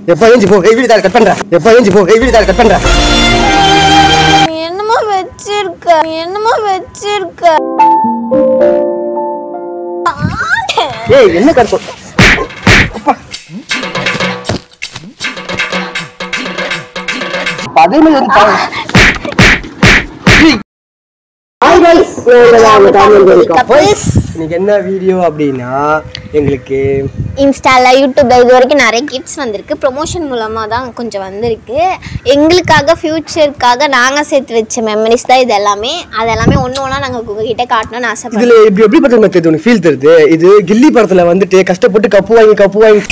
எப்ப ஏஞ்சி போ வீடியோ கால் கட் பண்ற எப்ப ஏஞ்சி போ வீடியோ கால் கட் பண்ற நீ என்னமோ வெச்சிருக்க ஏய் என்ன கட் அப்பா அதே மாதிரி வந்து பாரு இன்னைக்கு என்ன வீடியோ அப்படின்னா எங்களுக்கு இன்ஸ்டால யூடியூப்ல இது வரைக்கும் நிறைய கிஃப்ட்ஸ் வந்திருக்கு. ப்ரொமோஷன் மூலமா தான் கொஞ்சம் வந்திருக்கு. எங்களுக்காக ஃபியூச்சருக்காக நாங்க சேர்த்து வச்ச மெமரிஸ் தான் இது எல்லாமே. அதெல்லாமே ஒன்று ஒன்றா நாங்கள் உங்ககிட்ட காட்டணும்னு ஆசைப்படுறோம். இதுல எப்படி பண்றது தெரியுது உனக்கு ஃபீல் தருது. இது கில்லி படத்துல வந்துட்டு கஷ்டப்பட்டு கப்பு வாங்கி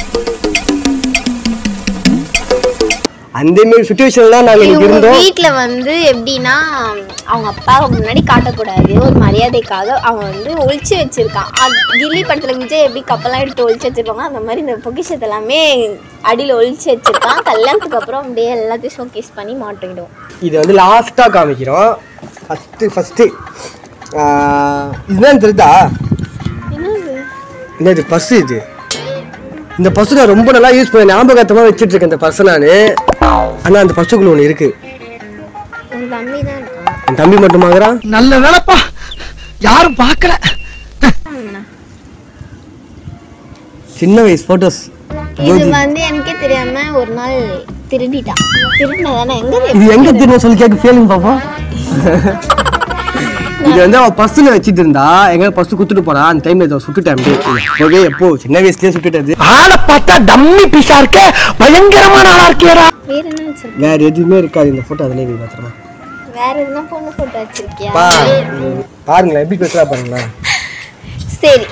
அந்த மாதிரி சுச்சுவேஷன்ல நாங்க இருந்தோம். வீட்ல வந்து எப்படின்னா அவங்க அப்பா முன்னாடி காட்டக்கூடாது ஒரு மரியாதைக்காக அவங்க வந்து ஒளிச்சு வச்சிருக்கான். கில்லி படத்துல விஜய் எப்படி கப்பெல்லாம் எடுத்து ஒளிச்சு வச்சிருப்பாங்க அந்த மாதிரி இந்த பொக்கிஷத்தை எல்லாமே அடியில் ஒளிச்சு வச்சிருக்கான். கல்யாணத்துக்கு அப்புறம் அப்படியே எல்லாத்தையும் ஷோகேஸ் பண்ணி மாட்டிடுவோம். இது வந்து லாஸ்டா காமிக்கிறோம். ஃபர்ஸ்ட் இதுதான் தெரியுதா? என்னது பர்ஸ்? இது இந்த பர்ஸ் நான் ரொம்ப நல்லா யூஸ் பண்ண ஞாபகத்தமா வச்சுட்டு இருக்கேன். இந்த பர்ஸ் நானு ஆனா அந்த பர்ஸுக்குள்ள ஒண்ணு இருக்கு. என் தம்பி மட்டுமாகறான். நல்ல வேலைப்பா யாரும் பார்க்கல. சின்ன வயசு போட்டோஸ் இது வந்து எனக்கே தெரியாம ஒரு நாள் திருடிட்டான். திருடினதானே எங்க திரும்ப சொல்லி கேட்க ஃபீலிங் பாப்போம். இது வந்து அவன் பர்ஸ்ல வச்சிட்டு இருந்தா எங்க பர்ஸ் குத்துட்டு போறான். அந்த டைம்ல இதை சுட்டுட்டேன். ஓகே எப்போ சின்ன வயசுலயே சுட்டுட்டது. ஆளை பார்த்தா டம்மி பீஸா இருக்க, பயங்கரமான ஆளா இருக்கேடா. வேற எதுவுமே இருக்காது இந்த போட்டோ. அதுல இருக்கு பாத்துறமா. வேற எதுனா பொண்ணு போட்டோ வச்சிருக்கியா? பாருங்க எப்படி பேசுறா பாருங்க. சரி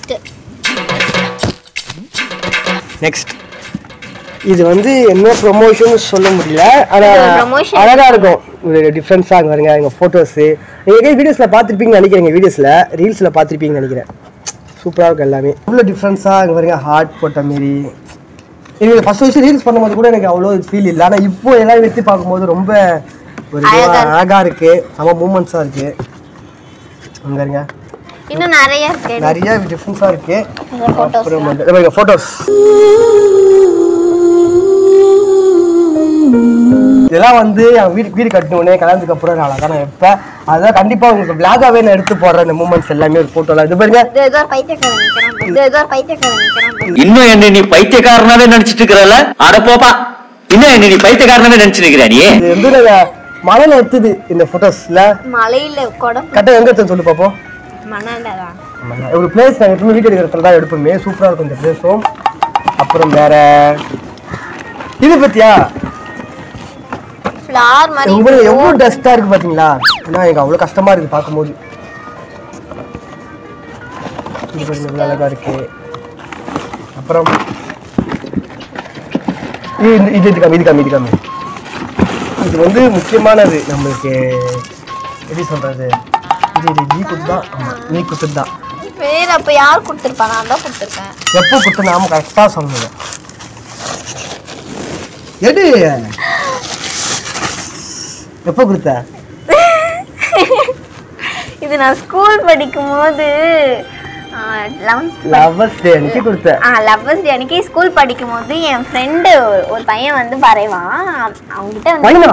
நெக்ஸ்ட் இது வந்து என்ன ப்ரொமோஷன் சொல்ல முடியல. ஆனா அழகா இருக்கும். ஒரு டிஃபரன்ஸா பாருங்க எங்க போட்டோஸ். நீங்க வீடியோஸ்ல பாத்திருப்பீங்கன்னு நினைக்கிறேன். வீடியோஸ்ல ரீல்ஸ்ல பாத்திருப்பீங்கன்னு நினைக்கிறேன். சூப்பரா இருக்கும் எல்லாமே. இவ்வளவு டிஃபரன்ஸா இங்க பாருங்க ஹார்ட் போட்ட மாதிரி. எனக்கு ஃபர்ஸ்ட் விஷயம் ரீல்ஸ் பண்ணும்போது கூட எனக்கு அவ்வளோ ஃபீல் இல்லை. ஆனா இப்போ எல்லாம் வெற்றி பார்க்கும்போது ரொம்ப ஒரு அழகா இருக்கு. நம்ம மூமெண்ட்ஸா இருக்கு. அங்க இருங்க இன்னும் நிறைய டிஃபரன்ஸா இருக்கு. போட்டோஸ் இதெல்லாம் வந்து வீடு கட்டணுன்னே கல்யாணத்துக்கு அப்புறம் நான் அழகான வைப்பேன். அதான் கண்டிப்பா உங்களுக்கு பிளாகாவே நான் எடுத்து போடுறேன். இந்த மூமெண்ட்ஸ் எல்லாமே ஒரு போட்டோல இது பாருங்க. இன்னும் என்ன நீ பைத்தியக்காரனாவே நினைச்சிட்டு இருக்கறல? அட போப்பா, இன்னும் என்ன நீ பைத்தியக்காரனாவே நினைச்சிட்டு இருக்கற? நீ இது வந்து மலையில எடுத்தது இந்த போட்டோஸ்ல. மலையில கொடம் கட்ட எங்க எடுத்து சொல்லு பாப்போம். மணலடா. ஒரு பிளேஸ் நான் எப்பவுமே வீடியோ எடுக்கிறதுல தான் எடுப்போமே. சூப்பரா இருக்கும் இந்த பிளேஸும். அப்புறம் வேற இது பத்தியா ஃப்ளார் மாதிரி எவ்வளவு டஸ்டா இருக்கு பாத்தீங்களா? ஏன்னா எனக்கு அவ்வளவு கஷ்டமா இருக்கு பார்க்கும்போது. இது அழகா இருக்கு. அப்புறம் இது காமி. இது வந்து முக்கியமானது நம்மளுக்கு. எப்படி சொல்றது? நீ குத்துதான் வேற. அப்ப யார் கொடுத்திருப்பா? நான் தான் கொடுத்திருக்கேன். எப்போ குத்து நாம கரெக்டா சொல்லுங்க. எடு எப்போ கொடுத்த? இது நான் ஸ்கூல் படிக்கும் போது லவ்வர்ஸ் டே அன்னைக்கு கொடுத்தேன். லவ்வர்ஸ் டே அன்னைக்கு ஸ்கூல் படிக்கும் போது என் ஃப்ரெண்டு ஒரு பையன் வந்து வரைவான். அவங்ககிட்ட பையனா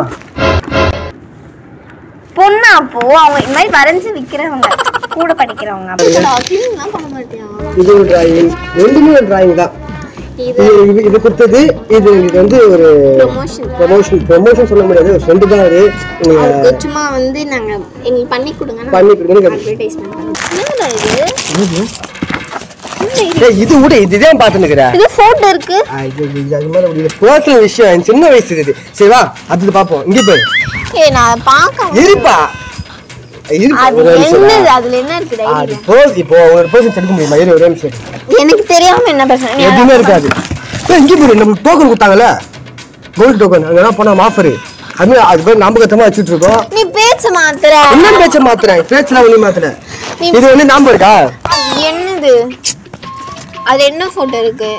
பொண்ணா? அப்போ அவங்க இந்த மாதிரி வரைஞ்சு விக்கிறவங்க கூட படிக்கிறவங்க. அப்படிலாம் பண்ண மாட்டியா? இது ஒரு டிராயிங். ரெண்டுமே ஒரு டிராயிங் தான். இது கொடுத்தது. இது வந்து ஒரு ப்ரமோஷன் சொல்ல முடியாது. ஒரு ஃப்ரெண்டு தான். அது சும்மா வந்து நாங்க எங்களுக்கு பண்ணி கொடுங்க அட்வர்டைஸ்மென்ட் பண்ணுங்க. இது கூட இதுதான் பாத்துக்கிறேன். இது போட்டோ இருக்கு. இது அது மாதிரி பர்சனல் விஷயம். சின்ன வயசு இது. சரி வா அது பாப்போம். இங்க போய் நான் பார்க்க இருப்பா. அதுல என்ன இருக்கு டைரியில? இப்போ ஒரு பர்சன் எடுக்க முடியுமா? ஒரே நிமிஷம். எனக்கு தெரியாம என்ன பேசுறேன்? எதுவுமே இருக்காது. இங்க போய் நம்ம டோக்கன் கொடுத்தாங்கல்ல, கோல்டு டோக்கன். அங்கதான் போனா ஆஃபர். அது பேர் ஞாபகத்தமா வச்சுட்டு இருக்கோம். நீ பேச்ச மாத்துற. என்ன பேச்ச மாத்துறேன்? பேச்சலாம் ஒண்ணு மாத்துற. இது வந்து ஞாபகம் இருக்கா? என்னது? அது என்ன போட்டோ இருக்கு?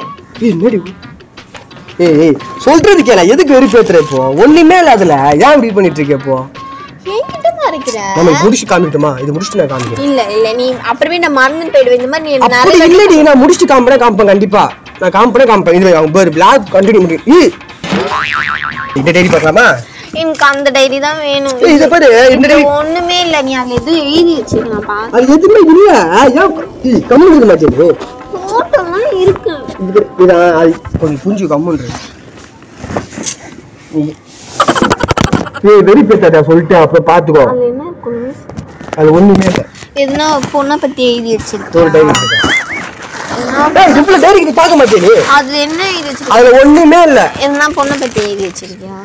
ஏய் சொல்றது கேள. எதுக்கு வெறி பேத்துற? இப்போ ஒண்ணுமே இல்ல அதுல. ஏன் இப்படி பண்ணிட்டு இருக்க? இப்போ நம்ம முடிச்சு காமிக்கட்டுமா? இது முடிச்சு நான் காமிக்கிறேன். இல்ல நீ அப்புறமே நான் மறந்து போயிடுவேன். இந்த மாதிரி நீ நிறைய இல்லடி நான் முடிச்சு காமிப்பேன் கண்டிப்பா. நான் காமிப்பேன் இது அவங்க பேர் பிளாக் கண்டினியூ பண்ணி இந்த டைரி பார்க்கலாமா? எனக்கு அந்த டைரி தான் வேணும். இத பாரு இந்த டைரி ஒண்ணுமே இல்ல. நீ அங்க எது எழுதி வச்சிருக்கேன் பா. அது எதுமே இல்ல. ஏன் கம்மி இருக்க மாட்டேங்குது? போட்டோலாம் இருக்கு. இது அது கொஞ்சம் புரிஞ்சு கம்முன்ற. வெரி பேட்டாடா சொல்லிட்டு அப்புறம் பாத்துக்கோ. அது என்ன இருக்கு? அது ஒண்ணுமே இல்ல. எதுனா பொண்ணை பத்தி எழுதி வச்சிருக்கேன். ஒரு டைரி இருக்கு. டேய் சிம்பிளா டைரி நீ பார்க்க மாட்டேனே. அதுல என்ன எழுதி வச்சிருக்கேன்? அதுல ஒண்ணுமே இல்ல. எதுனா பொண்ணை பத்தி எழுதி வச்சிருக்கியா?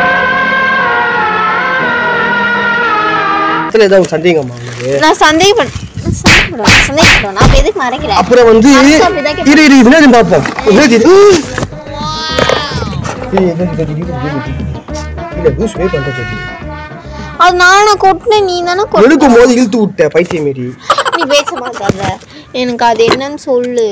இதுல ஏதாவது சந்தேகமா உங்களுக்கு? நான் சந்தேகப்படுறேன். நான் எதுக்கு மறைக்கிறேன்? அப்புறம் வந்து இரு இதுல பாப்போம். என்னது இது? இல்ல லூஸ் வே பண்றது. அது நானே கொட்டினேன். நீ தானே எடுக்கும் போது இழுத்து விட்ட பைத்தியம் மாரி. நீ பேச மாட்டாத. எனக்கு அது என்னன்னு சொல்லு.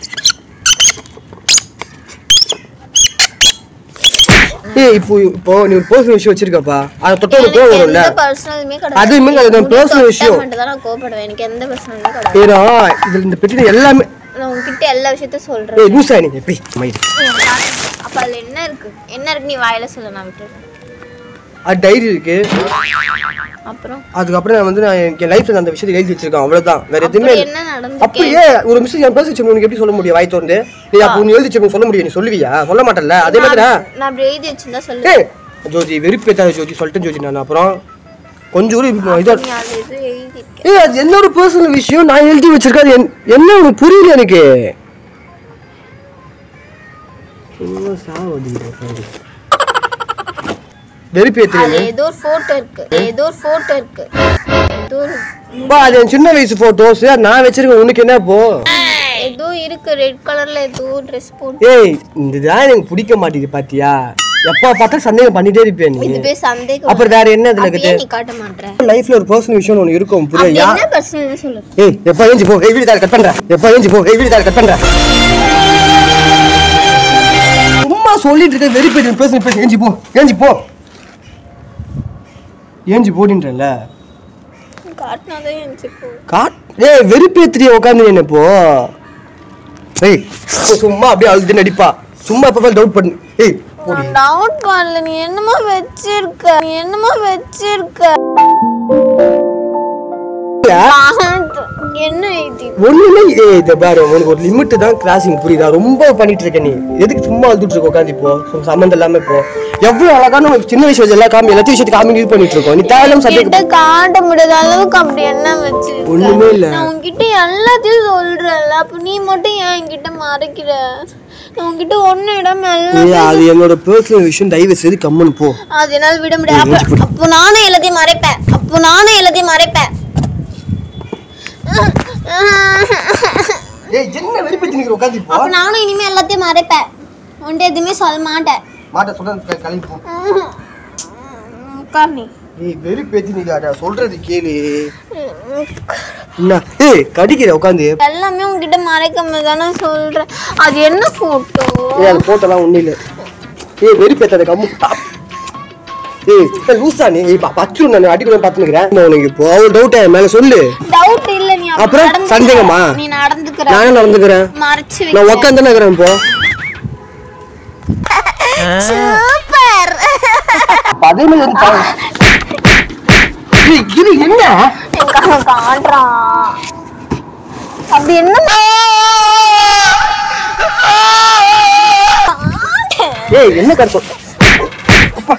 இப்போ நீ ஒரு பர்சனல் விஷயம் வச்சிருக்கப்பா. அத தொட்ட ஒரு கோவம் வரும்ல. எந்த பர்சனலுமே கிடையாது. அதுமே அது பர்சனல் விஷயம். மட்டும் தான் நான் கோபப்படுவேன். எனக்கு எந்த பர்சனலுமே கிடையாது. ஏடா இதுல இந்த பெட்டில எல்லாமே நான் உன்கிட்ட எல்லா விஷயத்தையும் சொல்றேன். ஏய் லூசா நீ எப்படி மைண்ட். அப்ப அதுல என்ன இருக்கு? என்ன இருக்கு நீ வாயில சொல்ல நான் விட்டுறேன். அது டைரி இருக்கு. அப்புறம் அதுக்கப்புறம் நான் வந்து நான் என் லைஃப்ல அந்த விஷயத்தை எழுதி வச்சிருக்கேன் அவ்வளவுதான். வேற எதுவுமே என்ன நடந்துச்சு? அப்படியே ஒரு மிஸ் என் பேச வச்சு உனக்கு எப்படி சொல்ல முடியும்? வாய் திறந்து நீ அப்போ நீ எழுதி வச்சு சொல்ல முடியும்? நீ சொல்லுவியா? சொல்ல மாட்டல்ல. அதே மாதிரி நான் அப்படி எழுதி வச்சிருந்தா சொல்லு. ஏய் ஜோதி வெறுப்பேத்தாத ஜோதி சொல்லிட்டேன் ஜோதி. நான் அப்புறம் கொஞ்சம் ஒரு இதா நீ அது எது எழுதி இருக்க? ஏய் அது என்னோட பர்சனல் விஷயம். நான் எழுதி வச்சிருக்கேன். அது என்ன உனக்கு புரியல எனக்கு. வெறுப்பேத்துறீங்க. ஏதோ ஒரு போட்டோ இருக்கு. பா அது என் சின்ன வயசு போட்டோஸ் நான் வச்சிருக்கேன். உனக்கு என்ன போ? ஏதோ இருக்கு ரெட் கலர்ல ஏதோ Dress போட்டு. ஏய் இதுதான் எனக்கு பிடிக்க மாட்டேங்குது பாத்தியா? எப்ப பார்த்தா சந்தேகம் பண்ணிட்டே இருப்பேன் நீ. இது பேர் சந்தேகம். அப்புறம் வேற என்ன இதுல அப்படியே நீ காட்ட மாட்டற. லைஃப்ல ஒரு பர்சனல் விஷயம் ஒன்னு இருக்கும் புரியா? என்ன பர்சனல் சொல்லு. ஏய் எப்ப ஏஞ்சி போ. வீடியோ கட் பண்ற. எப்ப ஏஞ்சி போ. வீடியோ கட் பண்ற. சும்மா சொல்லிட்டு இருக்க. வெரி பேட் பர்சனல் ஏஞ்சி போ. ஏஞ்சி போடின்றல. காட்னாதே ஏஞ்சி போ. ஏய் வெரி பேத்ரி உட்கார்ந்து என்ன போ. ஏய் சும்மா அப்படியே அழுது நடிப்பா. சும்மா எப்ப டவுட் பண்ணு. ஏய் நான் டவுட் பண்ணல. நீ என்னமோ வெச்சிருக்க. என்ன இது? ஒண்ணுமே இத பாரு. உனக்கு ஒரு லிமிட் தான் கிராசிங் புரியுதா? ரொம்ப பண்ணிட்டு இருக்க நீ. எதுக்கு சும்மா அழுதுட்டு இருக்க உட்காந்து இப்போ? சம்பந்தம் இல்லாம இப்போ எவ்வளவு அழகான உனக்கு சின்ன வயசு எல்லாம் காமி எல்லாத்தையும் விஷயத்தை காமி இது பண்ணிட்டு இருக்கோம். நீ தேவையில்லாம சந்தேகம் காட்ட முடியாத அளவுக்கு அப்படி என்ன வச்சு ஒண்ணுமே இல்ல. நான் உன்கிட்ட எல்லாத்தையும் சொல்றேன்ல. அப்ப நீ மட்டும் ஏன் என்கிட்ட மறைக்கிற? நான் உன்கிட்ட ஒண்ணு இடம் அது என்னோட பர்சனல் விஷயம். தயவு செய்து கம்முன்னு போ. அது என்னால விட முடியாது. அப்போ நானும் எல்லாத்தையும் மறைப்பேன். ஏய் என்ன வெறிப்பிட்டு நிக்கிற உட்கார்ந்து போ. அப்ப நானும் இனிமே எல்லாத்தையும் மறைப்பேன். உன்கிட்ட எதுவுமே சொல்ல மாட்டேன். சொல்றது கலங்கி போ. உட்கார் நீ. ஏய் வெறிப்பேத்தி நிக்காத. சொல்றது கேளு. என்ன ஏய் கடிக்கிற உட்கார்ந்து. எல்லாமே உன்கிட்ட மறைக்காம தானே சொல்றேன். அது என்ன போட்டோ? ஏய் அந்த போட்டோலாம் ஒண்ணு இல்ல. ஏய் வெறிப்பேத்தாத கம்மு. ஏய் லூசா நீ. பச்சு நான் அடிக்கணும் பார்த்து நிக்கிறேன். உனக்கு இப்போ ஒரு டவுட் மேல சொல்லு. டவுட் இல்ல. நீ அப்புறம் சந்தேகமா? நீ நடந்துக்கற. நான் நடந்துக்கறேன். மறைச்சு வை. நான் உட்கார்ந்து தான இருக்கறேன் இப்போ. சூப்பர். அதே மாதிரி பாரு. இது என்ன? எங்க காண்றான். அப்படி என்ன? ஏய் என்ன கரெக்ட்? அப்பா.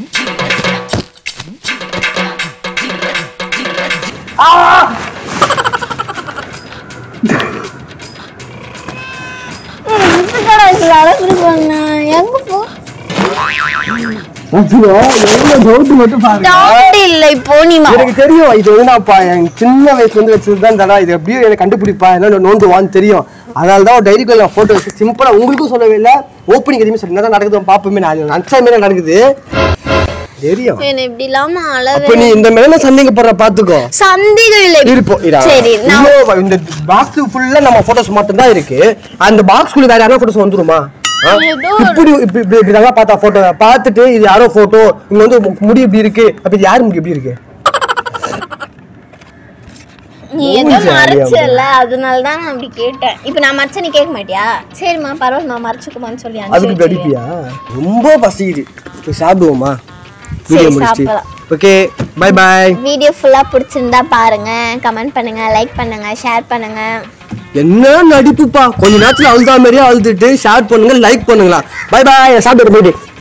எங்க போ? எனக்கு தெரியும் இது என்னப்பா என் சின்ன வயசுல இருந்து வச்சதுதான் தடா. இது எப்படியும் எனக்கு கண்டுபிடிப்பா என்ன நோண்டுவான்னு தெரியும். அதனாலதான் ஒரு டைரிக்குள்ள நான் போட்டோ வச்சு சிம்பிளா உங்களுக்கும் சொல்லவே இல்லை. ஓப்பனிங் எதுவுமே சொல்லி என்ன நடக்குது பாப்போமே. நான் நினைச்சா மாரி நடக்குது தெரியும். இப்படி இல்லாம அப்ப நீ இந்த மேல சந்தேகப்படுற பாத்துக்கோ. சந்தேகம் இல்லை இருப்போம். இந்த பாக்ஸ் ஃபுல்லா நம்ம போட்டோஸ் மட்டும் தான் இருக்கு. அந்த பாக்ஸ்குள்ள வேற யாரோ போட்டோஸ் வந்துருமா? இப்படி நல்லா பார்த்தா போட்டோ பார்த்துட்டு இது யாரோ போட்டோ இங்க வந்து முடி இப்படி இருக்கு. அப்ப இது யாரு முடி எப்படி இருக்கு? நீ ஏதோ மறைச்சல அதனால தான் நான் அப்படி கேட்டேன். இப்போ நான் மறைச்ச நீ கேட்க மாட்டியா? சரிம்மா பரவாயில்ல நான் மறைச்சுக்குமான்னு சொல்லி அதுக்கு அடிப்பியா? ரொம்ப பசிக்குது. போய் சாப்பிடுவோமா? வீடியோ முடிச்சிட்டு. Okay bye bye. வீடியோ ஃபுல்லா பிடிச்சிருந்தா பாருங்க, கமெண்ட் பண்ணுங்க, லைக் பண்ணுங்க, ஷேர் பண்ணுங்க. என்ன நடிப்புப்பா, கொஞ்ச நேரத்துல அழுதா மாதிரியே அழுதுட்டு ஷேர் பண்ணுங்க, லைக் பண்ணுங்களா. Bye bye. சாப்பிட்டு போயிட்டு